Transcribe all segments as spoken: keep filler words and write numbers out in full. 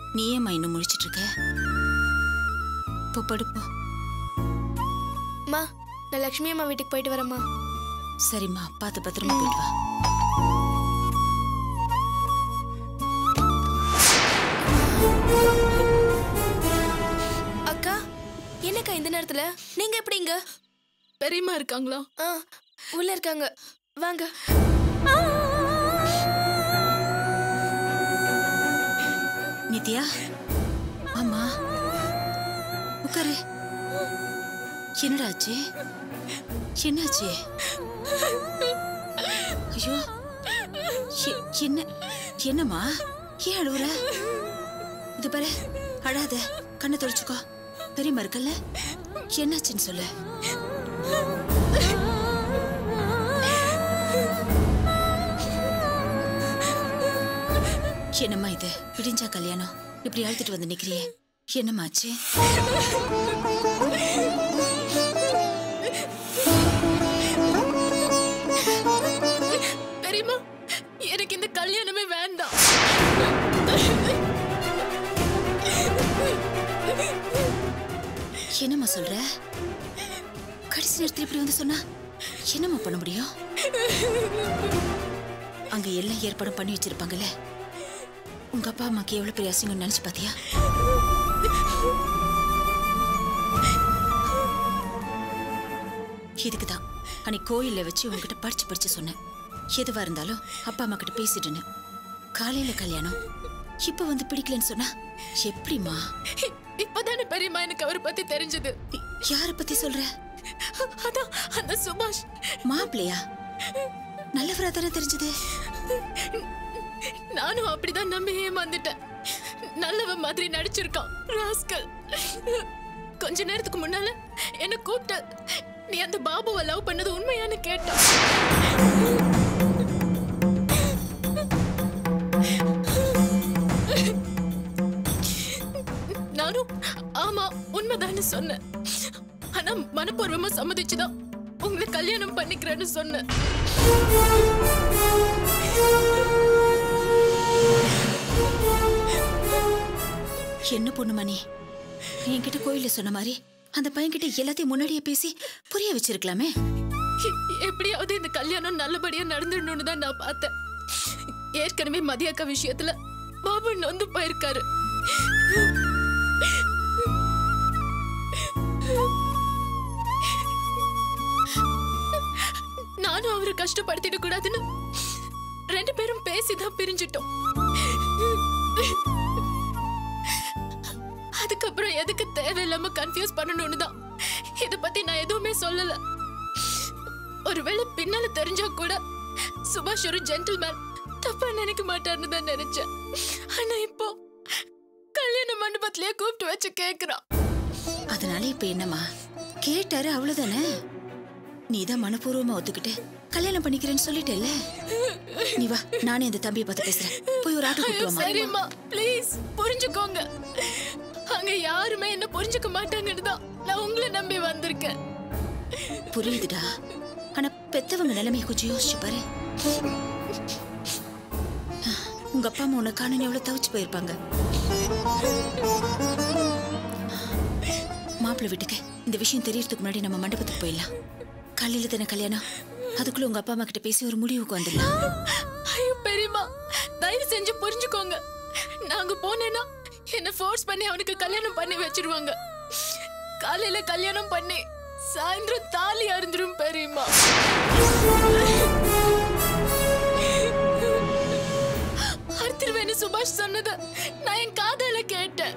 நீ ஏம்மா இன்னும் முழிச்சிட்டு இருக்க? போ படுப்போ. அம்மா, நான் லட்சுமி அம்மா வீட்டுக்கு போயிட்டு வரேம்மா. சரிம்மா, பார்த்து பத்திரமா போயிட்டு வா. அக்கா, என்னக்கா இந்த நேரத்துல நீங்க எப்படிங்க? பெரியம்மா இருக்காங்களா? ஆ, உள்ள இருக்காங்க. வாங்க. நித்யா, ஆமா, உட்காரு. என்னடா ஆச்சு? என்னாச்சு? ஐயோ, என்ன என்னம்மா? ஏன் அழுவுற? இது பாரு, அழாத, கண்ணை தொடச்சுக்கோ. பெரியம்மா இருக்கல்ல, என்னாச்சுன்னு சொல்லு. என்னம்மா இது? விடிஞ்சா கல்யாணம், இப்படி அழுத்திட்டு வந்து நிக்கிறியே, என்னம்மா ஆச்சு? பெரியம்மா, எனக்கு இந்த கல்யாணமே வேண்டாம். என்னம்மா சொல்ற? கடைசி நேரத்தில் இப்படி வந்து சொன்னா என்னம்மா பண்ண முடியும்? அங்க எல்லாம் ஏற்பாடு பண்ணி வச்சிருப்பாங்கல்ல. உங்க அப்பா அம்மாக்கு எவ்வளவு பெரிய அசிங்கம் நினைச்சு பாத்தியா? இதுக்குதான் அன்னைக்கு கோயில்ல வச்சு உங்ககிட்ட படிச்சு படிச்சு சொன்னேன், எதுவா இருந்தாலும் அப்பா அம்மா கிட்ட பேசிட்டுன்னு. காலையில கல்யாணம், இப்ப வந்து பிடிக்கலன்னு சொன்னா எப்படிமா? இப்பதானே பெரியம்மா எனக்கு அவரை பத்தி தெரிஞ்சது. யார பத்தி சொல்ற? அதான் அந்த சுபாஷ் மாப்பிள்ளையா? நல்லவரா தானே தெரிஞ்சது. நானும் அப்படிதான் நம்பி ஏமாந்துட்டேன். நல்லவ மாதிரி நடிச்சிருக்கான் ராஸ்கல். கொஞ்ச நேரத்துக்கு முன்னால என்ன கூப்பிட்ட, நீ அந்த பாபுவை லவ் பண்ணது உண்மையானு கேட்ட. நானும் ஆமா உண்மைதான்னு சொன்னேன். ஆனா மனப்பூர்வமா சம்மதிச்சுதான் உங்களை கல்யாணம் பண்ணிக்கிறேன்னு சொன்னேன். என்ன பொண்ணு மணி, என்கிட்ட கோயில சொன்ன மாதிரி அந்த பையன் கிட்ட எல்லாத்தையும் முன்னாடியே பேசி புரிய வச்சிருக்கலாமே. எப்படியாவது இந்த கல்யாணம் நல்லபடியா நடந்துடணும்னு தான் நான் பார்த்தேன். ஏற்கனவே மதியக்கா விஷயத்துல பாபு நொந்து போயிருக்காரு. நானும் அவரை கஷ்டப்படுத்திட கூடாதுன்னு ரெண்டு பேரும் பேசிதான் பிரிஞ்சிட்டோம். அதுக்கப்புறம் எதுக்கு தேவையில்லாம கன்ஃபியூஸ் பண்ணணும்னு தான் இத பத்தி நான் எதுவுமே சொல்லல. ஒருவேளை பின்னால தெரிஞ்சா கூட சுபாஷ் ஒரு ஜென்டில்மேன், தப்பா நினைக்க மாட்டார்னு தான் நினைச்சேன். ஆனா இப்போ கல்யாண மண்டபத்திலேயே கூப்பிட்டு வச்சு கேக்குறான். அதனால இப்ப என்னம்மா? கேட்டாரு, அவ்வளவுதானே. நீதான் மனப்பூர்வமா ஒத்துக்கிட்டு கல்யாணம் பண்ணிக்கிறேன்னு சொல்லிட்டேல்ல. நீ வா, நானே அந்த தம்பியை பார்த்து பேசுறேன். போய் ஒரு ஆட்டோ கூப்பிட்டு வாமா. சரிம்மா, ப்ளீஸ் புரிஞ்சுக்கோங்க. அங்க யாருமே என்ன புரிஞ்சுக்க மாட்டாங்கன்னு தான் நான் உங்களை நம்பி வந்திருக்கேன். புரியுதுடா, ஆனா பெத்தவங்க நிலைமையை கொஞ்சம் யோசிச்சு பாரு. உங்க அப்பா அம்மா உன்னை காணன்னு எவ்வளவு தவிச்சு போயிருப்பாங்க. மாப்பிள்ளை வீட்டுக்கு இந்த விஷயம் தெரியறதுக்கு முன்னாடி நம்ம மண்டபத்துக்கு போயிடலாம். காலையில தானே கல்யாணம், அதுக்குள்ள உங்க அப்பா அம்மா கிட்ட பேசி ஒரு முடிவுக்கு வந்துடலாம். ஐயோ பெரியம்மா, தயவு செஞ்சு புரிஞ்சுக்கோங்க. நாங்க போனேன்னா என்ன ஃபோர்ஸ் பண்ணி அவனுக்கு கல்யாணம் பண்ணி வச்சிருவாங்க. காலையில கல்யாணம் பண்ணி சாயந்தரம் தாலி அறுந்துரும் பெரியம்மா. அறுத்துருவேன்னு சுபாஷ் சொன்னது நான் என் காதால கேட்டேன்.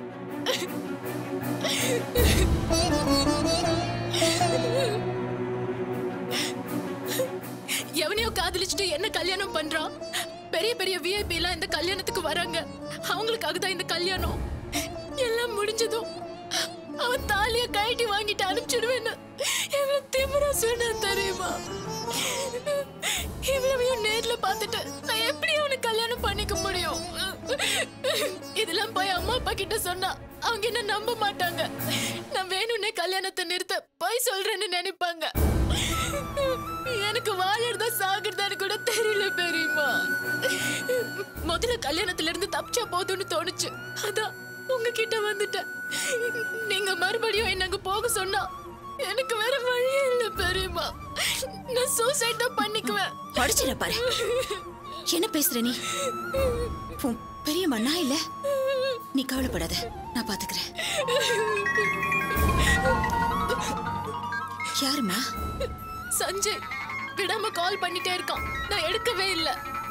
எவனையோ காதலிச்சுட்டு என்ன கல்யாணம் பண்றான். பெரிய பெரிய விஐபி எல்லாம் இந்த கல்யாணத்துக்கு வராங்க. அவங்களுக்காக தான் இந்த கல்யாணம். எல்லாம் முடிஞ்சதும் அவன் தாலிய கைட்டி வாங்கிட்டு அனுப்பிச்சிடுவேன்னு எவ்வளவு திமிரா சொன்னா தெரியுமா? இவ்வளவையும் நேர்ல பார்த்துட்டு நான் எப்படி அவனுக்கு கல்யாணம் பண்ணிக்க முடியும்? இதெல்லாம் போய் அம்மா அப்பா கிட்ட சொன்னா அவங்க என்ன நம்ப மாட்டாங்க. நான் வேணும்னே கல்யாணத்தை நிறுத்த போய் சொல்றேன்னு நினைப்பாங்க. எனக்கு வாழறதா சாகுறதான்னு கூட தெரியல பெரியம்மா. முதல்ல கல்யாணத்துல இருந்து தப்பிச்சா போதும்னு தோணுச்சு. அதான் உங்ககிட்ட வந்துட்டேன். நீங்க மறுபடியும் என்ன போக சொன்னா எனக்கு வேற வழியே இல்ல பெரியம்மா. நான் சூசைட் தான் பண்ணிக்குவேன். படிச்சிட பாரு. என்ன பேசுற நீ? பெரியம்மா நான் இல்ல. நீ கவலைப்படாத, நான் பாத்துக்கிறேன். யாருமா? சஞ்சய் விடாம கால் பண்ணிட்டே இருக்கான். நான் எடுக்கவே இல்ல.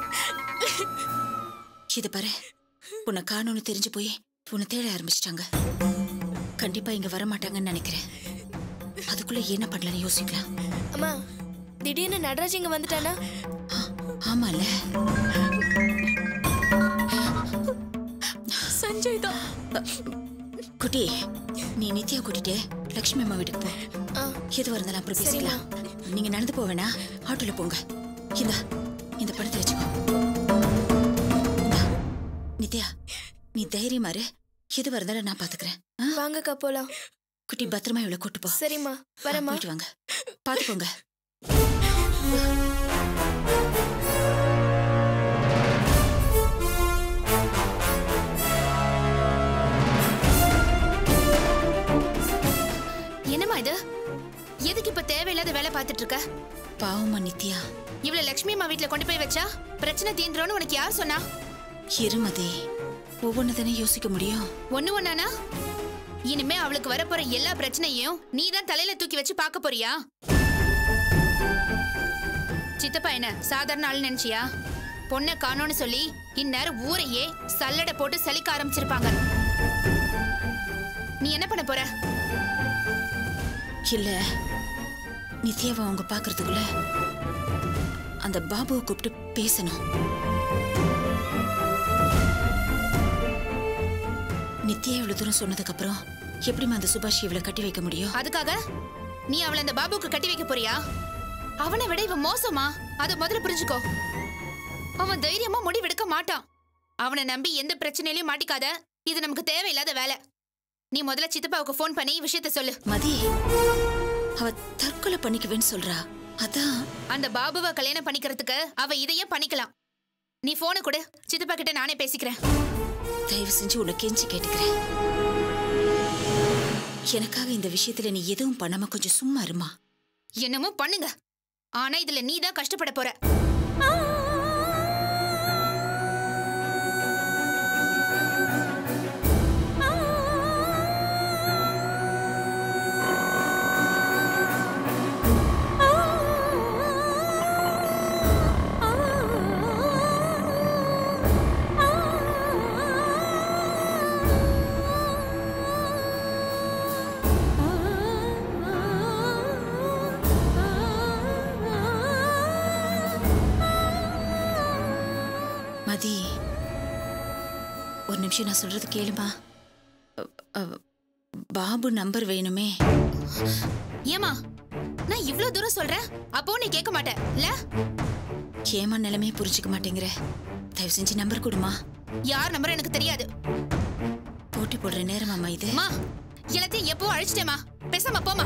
இது பாரு, உன்னை காணோன்னு தெரிஞ்சு போய் உன்னை தேட ஆரம்பிச்சிட்டாங்க. கண்டிப்பா இங்க வர மாட்டாங்கன்னு நினைக்கிறேன். அதுக்குள்ள என்ன பண்ணலாம்னு யோசிக்கலாம். அம்மா, திடீர்னு நட்ராஜ் இங்க வந்துட்டானா? ஆமால, சஞ்சய் தான். குட்டி, நீ நித்யா கூட்டிட்டு லட்சுமி அம்மா வீட்டுக்கு போ. எதுவா இருந்தாலும் அப்புறம் பேசிக்கலாம். நீங்க நடந்து போவேனா, ஆட்டோல போங்க. இந்த இந்த படத்தை வச்சுக்கோ. நித்யா, நீ தைரியமா இரு. எதுவா இருந்தாலும் நான் பாத்துக்கிறேன். வாங்கக்கா போலாம். குட்டி, பத்திரமா இவ்வளவு கூட்டு போ. சரிம்மா, வரமா. போயிட்டு வாங்க, பாத்து போங்க. என்னம்மா இது? எதுக்கு இப்ப தேவையில்லாத வேலை பார்த்துட்டு இருக்க? பாவமா நித்யா, இவ்வளவு லட்சுமி அம்மா வீட்டுல கொண்டு போய் வச்சா பிரச்சனை தீந்துரும்னு உனக்கு யார் சொன்னா? இருமதி, ஒவ்வொன்னு தானே யோசிக்க முடியும். ஒண்ணு ஒண்ணானா? இனிமே அவளுக்கு வரப்போற எல்லா பிரச்சனையும் நீ தான் தலையில தூக்கி வச்சு பார்க்க போறியா? சித்தப்பா என்ன சாதாரண ஆள் நினைச்சியா? பொண்ணை காணோன்னு சொல்லி இந்நேரம் ஊரையே சல்லடை போட்டு சலிக்க ஆரம்பிச்சிருப்பாங்க. நீ என்ன பண்ண போற? இல்ல, நித்யாவை அவங்க பாக்குறதுக்குள்ள அந்த பாபுவை கூப்பிட்டு பேசணும். நித்யா இவ்வளவு தூரம் சொன்னதுக்கு அப்புறம் எப்படிமா அந்த சுபாஷ் இவளை கட்டி வைக்க முடியும்? அதுக்காக நீ அவளை அந்த பாபுக்கு கட்டி வைக்க போறியா? அவனை விட இவன் மோசமா? அதை முதல்ல புரிஞ்சுக்கோ. அவன் தைரியமா முடிவெடுக்க மாட்டான். அவனை நம்பி எந்த பிரச்சனையிலயும் மாட்டிக்காத. இது நமக்கு தேவையில்லாத வேலை. நீ முதல்ல சித்தப்பாவுக்கு போன் பண்ணி விஷயத்த சொல்லு. மதி, அவ தற்கொலை பண்ணிக்குவேன்னு சொல்றா. அதான் அந்த பாபுவை கல்யாணம் பண்ணிக்கிறதுக்கு அவ இதையே பண்ணிக்கலாம். நீ போனை கொடு, சித்தப்பா கிட்ட நானே பேசிக்கிறேன். தயவு செஞ்சு உன்னை கெஞ்சி கேட்டுக்கிறேன். எனக்காக இந்த விஷயத்துல நீ எதுவும் பண்ணாம கொஞ்சம் சும்மா இருமா. என்னமோ பண்ணுங்க, ஆனா இதுல நீ தான் கஷ்டப்பட போற. மதி, ஒரு நிமிஷம் நான் சொல்றது கேளுமா. பாபு நம்பர் வேணுமே. ஏமா, நான் இவ்வளவு தூரம் சொல்றேன், அப்போ நீ கேட்க மாட்டே இல்ல? ஏமா நிலைமையை புரிஞ்சுக்க மாட்டேங்கிற? தயவு செஞ்சு நம்பர் கொடுமா. யார் நம்பர் எனக்கு தெரியாது. போட்டி போடுற நேரம் அம்மா இது. மா, எல்லாத்தையும் எப்போ அழிச்சிட்டேமா, பேசாம போமா.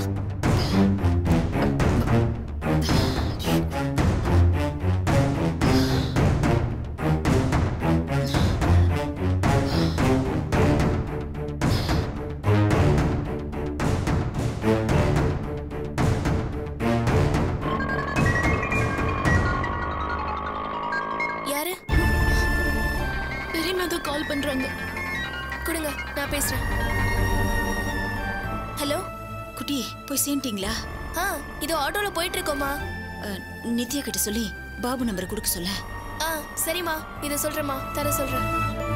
யாரு? பெரியம்மா தான் கால் பண்றாங்க. கொடுங்க, நான் பேசுறேன். ஹலோ குட்டி, போய் சேர்ந்துட்டீங்களா? ஆ, இது ஆட்டோல போயிட்டு இருக்கோமா. நித்யா கிட்ட சொல்லி பாபு நம்பரை கொடுக்க சொல்ல. ஆ சரிம்மா, இதை சொல்றேம்மா, தர சொல்றேன்.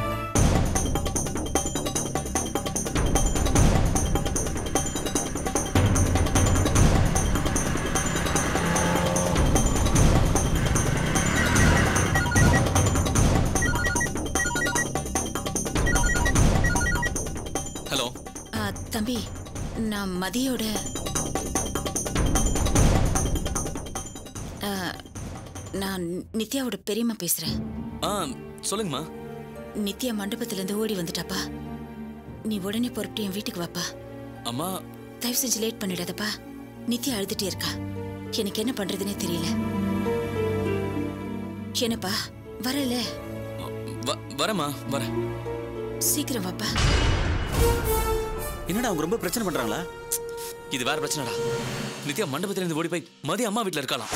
ஹலோ தம்பி, நான் மதியோட நான் நித்யாவோட பெரியம்மா பேசுறேன். ஆ சொல்லுங்கம்மா. நித்யா மண்டபத்துல இருந்து ஓடி வந்துட்டாப்பா. நீ உடனே பொறுப்பிட்டு என் வீட்டுக்கு வாப்பா. அம்மா, தயவு செஞ்சு லேட் பண்ணிடாதப்பா. நித்யா அழுதுட்டே இருக்கா. எனக்கு என்ன பண்றதுன்னே தெரியல. என்னப்பா வரல? வரமா வர. சீக்கிரம் வாப்பா. என்னடா அவங்க ரொம்ப பிரச்சனை பண்றாங்களா? இது வேற பிரச்சனைடா. நித்யா மண்டபத்துல இருந்து ஓடி போய் மதி அம்மா வீட்டுல இருக்கலாம்.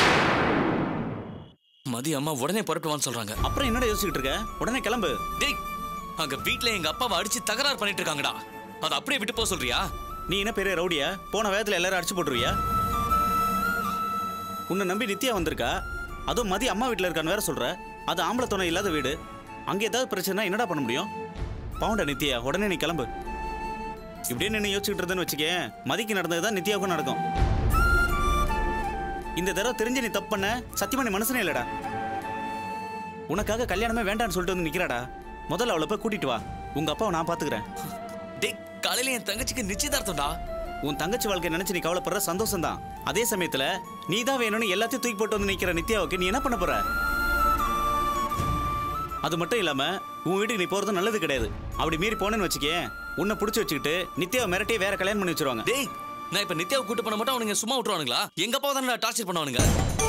மதி அம்மா உடனே புறப்படுவான்னு சொல்றாங்க. அப்புறம் என்னடா யோசிச்சுட்டு இருக்க? உடனே கிளம்பு. டேய், அங்க வீட்டுல எங்க அப்பாவை அடிச்சு தகராறு பண்ணிட்டு இருக்காங்கடா. அதை அப்படியே விட்டு போக சொல்றியா? நீ என்ன பெரிய ரவுடியா? போன வேகத்துல எல்லாரும் அடிச்சு போட்டுருவியா? உன்னை நம்பி நித்யா வந்திருக்கா, அதுவும் மதி அம்மா வீட்டுல இருக்கான்னு வேற சொல்ற. அது ஆம்பளை துணை இல்லாத வீடு. அங்க ஏதாவது பிரச்சனை என்னடா பண்ண முடியும்? பாவண்டா நித்யா, உடனே நீ கிளம்பு. இப்படியே நின்று யோசிச்சுட்டு இருந்தேன்னு வச்சுக்கேன், மதிக்கு நடந்ததுதான் நித்யாவுக்கும் நடக்கும். இந்த தடவை தெரிஞ்சு நீ தப்பு பண்ண சத்தியமா நீ மனசுனே இல்லடா. உனக்காக கல்யாணமே வேண்டான்னு சொல்லிட்டு வந்து நிக்கிறாடா. முதல்ல அவளை போய் கூட்டிட்டு வா. உங்க அப்பாவை நான் பாத்துக்கிறேன். டேய், காலையில என் தங்கச்சிக்கு நிச்சயதார்த்தம்டா. உன் தங்கச்சி வாழ்க்கை நினைச்சு நீ கவலைப்படுற சந்தோஷம் தான். அதே சமயத்துல நீ தான் வேணும்னு எல்லாத்தையும் தூக்கி போட்டு வந்து நிக்கிற நித்யாவுக்கு நீ என்ன பண்ண போற? அது மட்டும் இல்லாம உன் வீட்டுக்கு நீ போறது நல்லது கிடையாது. அப்படி மீறி போனேன்னு வச்சுக்கே, உன்னை பிடிச்சி வச்சுக்கிட்டு நித்யாவை மிரட்டி வேற கல்யாணம் பண்ணி வச்சிருவாங்க. டேய், நான் இப்ப நித்யாவை கூட்டு பண்ண மாட்டோம், அவனுங்க சும்மா விட்டுருவானுங்களா? எங்க அப்பா தானே டார்ச்சர் பண்ணுவானுங்க.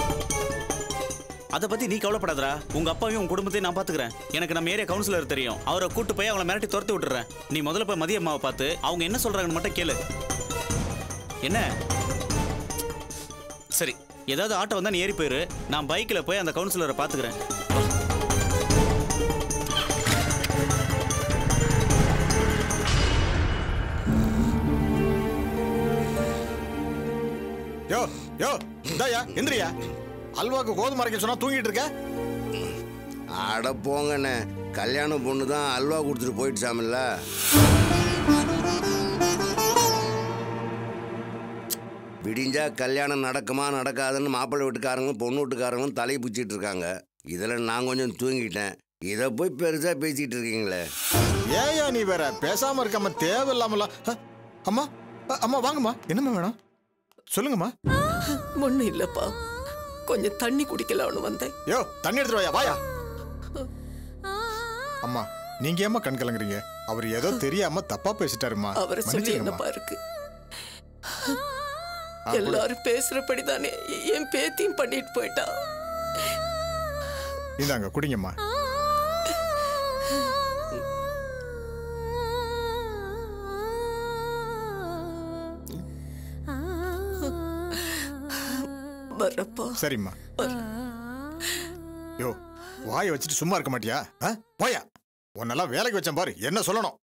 அதை பத்தி நீ கவலைப்படாதடா. உங்க அப்பாவையும் உன் குடும்பத்தையும் நான் பாத்துக்கிறேன். எனக்கு நம்ம ஏரியா கவுன்சிலர் தெரியும். அவரை கூட்டு போய் அவங்கள மிரட்டி துரத்தி விட்டுறேன். நீ முதல்ல போய் மதிய அம்மாவை பார்த்து அவங்க என்ன சொல்றாங்கன்னு மட்டும் கேளு. என்ன? சரி, ஏதாவது ஆட்டோ வந்தா நீ ஏறி போயிரு. நான் பைக்ல போய் அந்த கவுன்சிலரை பாத்துக்கிறேன். யோ யோ இந்தாயா எந்திரியா. அல்வாக்கு கோதுமை அரைக்க சொன்னா தூங்கிட்டு இருக்க. அட போங்கண்ணே, கல்யாண பொண்ணு தான் அல்வா கொடுத்துட்டு போயிடுச்சாமில்ல. விடிஞ்சா கல்யாணம் நடக்குமா நடக்காதுன்னு மாப்பிள்ளை வீட்டுக்காரங்களும் பொண்ணு வீட்டுக்காரங்களும் தலையை பிடிச்சிட்டு இருக்காங்க. இதில் நான் கொஞ்சம் தூங்கிட்டேன். இதை போய் பெருசா பேசிட்டு இருக்கீங்களே. ஏயா நீ வேற பேசாம இருக்காம தேவையில்லாமல. அம்மா அம்மா வாங்கம்மா. என்னம்மா வேணும் சொல்லுங்கம்மா. ஒன்னும் இல்லப்பா, கொஞ்சம் தண்ணி குடிக்கலாம்னு வந்தேன். யோ தண்ணி எடுத்துட்டு வாயா. வாயா. அம்மா நீங்க ஏமா கண் கலங்குறீங்க? அவர் ஏதோ தெரியாம தப்பா பேசிட்டாருமா. அவரை சொல்லி என்னப்பா இருக்கு? எல்லாரும் பேசுறபடிதானே என் பேத்தியும் பண்ணிட்டு போயிட்டா. இந்தாங்க குடிங்கம்மா. வரப்பா. சரிம்மா. யோ வாயை வச்சுட்டு சும்மா இருக்க மாட்டியா? போயா, உன்னெல்லாம் வேலைக்கு வச்சேன் பாரு. என்ன சொல்லணும்?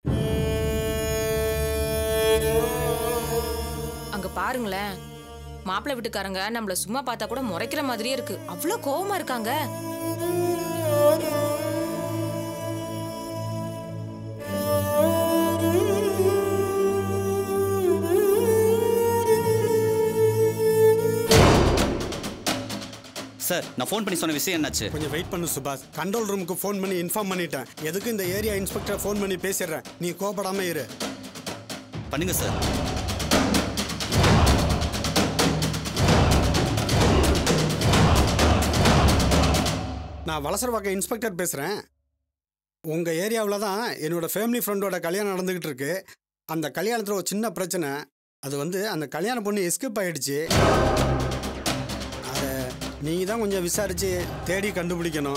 அங்க பாருங்களேன், மாப்பிள்ளை வீட்டுக்காரங்க நம்மள சும்மா பார்த்தா கூட முறைக்கிற மாதிரியே இருக்கு. அவ்வளவு கோவமா இருக்காங்க. சார், நான் ஃபோன் பண்ணி சொன்ன விஷயம் என்னாச்சு? கொஞ்சம் வெயிட் பண்ணு சுபாஷ். கண்ட்ரோல் ரூமுக்கு ஃபோன் பண்ணி இன்ஃபார்ம் பண்ணிட்டேன். எதுக்கு இந்த ஏரியா இன்ஸ்பெக்டர் ஃபோன் பண்ணி பேசிடுறேன். நீ கோபப்படாம இரு. பண்ணுங்க சார். நான் வலசரவாக்கம் இன்ஸ்பெக்டர் பேசுகிறேன். உங்கள் ஏரியாவில் தான் என்னோட ஃபேமிலி ஃப்ரெண்டோட கல்யாணம் நடந்துக்கிட்டு இருக்கு. அந்த கல்யாணத்தில் ஒரு சின்ன பிரச்சனை. அது வந்து அந்த கல்யாண பொண்ணு எஸ்கேப் ஆகிடுச்சு. அதை நீங்கள் தான் கொஞ்சம் விசாரித்து தேடி கண்டுபிடிக்கணும்.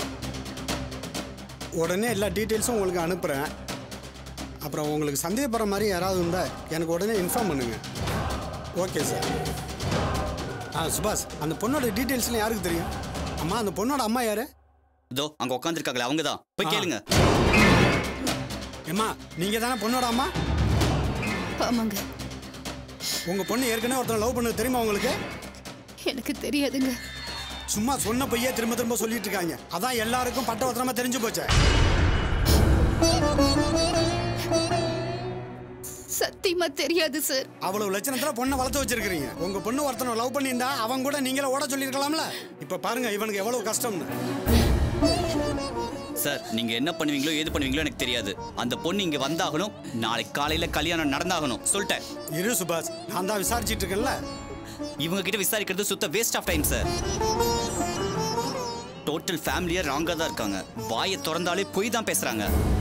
உடனே எல்லா டீட்டெயில்ஸும் உங்களுக்கு அனுப்புகிறேன். அப்புறம் உங்களுக்கு சந்தேகப்படுற மாதிரி யாராவது இருந்தால் எனக்கு உடனே இன்ஃபார்ம் பண்ணுங்கள். Okay sir. ஆ சுபாஷ், அந்த பொண்ணோட டீட்டெயில்ஸ்லாம் யாருக்கு தெரியும்? அம்மா, அந்த பொண்ணோட அம்மா யாரு? இதோ அங்க உட்காந்துருக்காங்களே, அவங்க தான். போய் கேளுங்க. அம்மா, நீங்க தானே பொண்ணோட அம்மா? ஆமாங்க. உங்க பொண்ணு ஏற்கனவே ஒருத்தர் லவ் பண்ணது தெரியுமா உங்களுக்கு? எனக்கு தெரியாதுங்க. சும்மா சொன்ன பையே திரும்ப திரும்ப சொல்லிட்டு இருக்காங்க. அதான் எல்லாருக்கும் பட்ட ஒருத்தரமா தெரிஞ்சு போச்சு. சத்தியமா தெரியாது சார். அவ்வளவு லட்சணத்துல பொண்ணை வளர்த்து வச்சிருக்கீங்க. உங்க பொண்ணு ஒருத்தனை லவ் பண்ணியிருந்தா அவங்க கூட நீங்களே ஓட சொல்லியிருக்கலாம்ல. இப்ப பாருங்க இவனுக்கு எவ்வளவு கஷ்டம்னு. சார், நீங்க என்ன பண்ணுவீங்களோ ஏது பண்ணுவீங்களோ எனக்கு தெரியாது. அந்த பொண்ணு இங்க வந்தாகணும். நாளைக்கு காலையில கல்யாணம் நடந்தாகணும் சொல்லிட்டேன். இரு சுபாஷ், நான் தான் விசாரிச்சுட்டு இருக்கேன்ல. இவங்க கிட்ட விசாரிக்கிறது சுத்த waste of time sir. Total ஃபேமிலியா ராங்கா தான் இருக்காங்க. வாயை திறந்தாலே பொய் தான் பேசுறாங்க.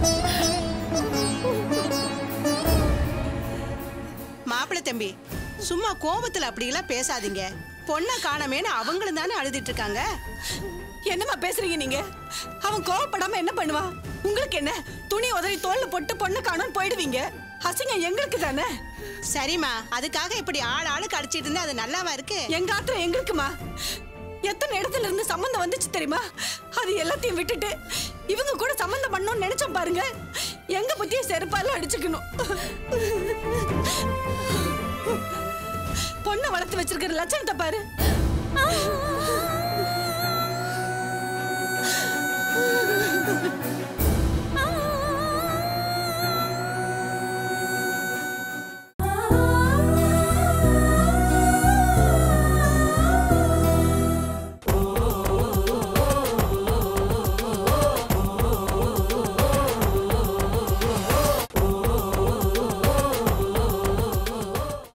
மாப்பிள்ளை தம்பி, சும்மா கோபத்துல அப்படி எல்லாம் பேசாதீங்க. பொண்ணை காணமேன்னு அவங்களும் தானே அழுதுட்டு இருக்காங்க. என்னமா பேசுறீங்க நீங்க? அவன் கோவப்படாம என்ன பண்ணுவா? உங்களுக்கு என்ன? துணி உதறி தோல்ல போட்டு பொண்ணு காணோன்னு போயிடுவீங்க. அசிங்கம் எங்களுக்கு தானே. சரிம்மா, அதுக்காக இப்படி ஆள் ஆளுக்கு அடிச்சிட்டு இருந்தா அது நல்லாவா இருக்கு? எங்க ஆத்திரம் எங்களுக்குமா. எத்தனை இடத்துல இருந்து சம்பந்தம் வந்துச்சு தெரியுமா? அது எல்லாத்தையும் விட்டுட்டு இவங்க கூட சம்பந்தம் பண்ணணும்னு நினைச்சோம் பாருங்க. எங்க பத்தியே செருப்பால அடிச்சுக்கணும். பொண்ணை வளர்த்து வச்சிருக்கிற லட்சணத்தை பாரு.